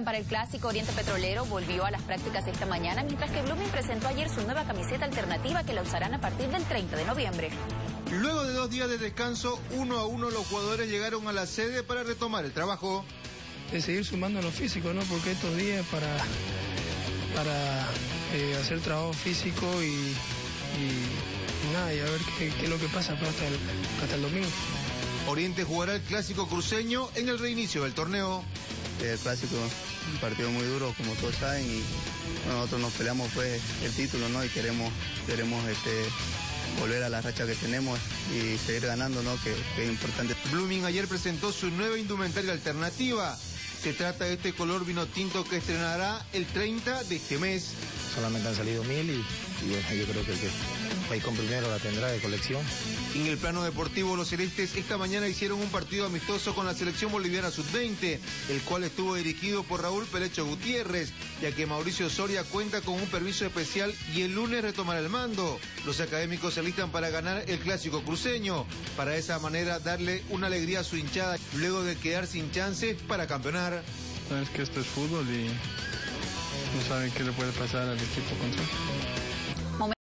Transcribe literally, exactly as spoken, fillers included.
Para el clásico, Oriente Petrolero volvió a las prácticas esta mañana, mientras que Blooming presentó ayer su nueva camiseta alternativa que la usarán a partir del treinta de noviembre. Luego de dos días de descanso, uno a uno los jugadores llegaron a la sede para retomar el trabajo. De seguir sumando a lo físico, ¿no? Porque estos días para, para eh, hacer trabajo físico y, y, y nada, y a ver qué, qué es lo que pasa pues, hasta, el, hasta el domingo. Oriente jugará el clásico cruceño en el reinicio del torneo. El clásico, un partido muy duro, como todos saben, y bueno, nosotros nos peleamos pues el título, ¿no? Y queremos, queremos este, volver a la racha que tenemos y seguir ganando, ¿no? Que, que es importante. Blooming ayer presentó su nueva indumentaria alternativa. Se trata de este color vino tinto que estrenará el treinta de este mes. Solamente han salido mil y, y bueno, yo creo que el que va a ir con primero la tendrá de colección. En el plano deportivo, los celestes esta mañana hicieron un partido amistoso con la selección boliviana sub veinte, el cual estuvo dirigido por Raúl Pelecho Gutiérrez, ya que Mauricio Soria cuenta con un permiso especial y el lunes retomará el mando. Los académicos se alistan para ganar el clásico cruceño, para de esa manera darle una alegría a su hinchada, luego de quedar sin chances para campeonar. Es que esto es fútbol y no saben qué le puede pasar al equipo contrario.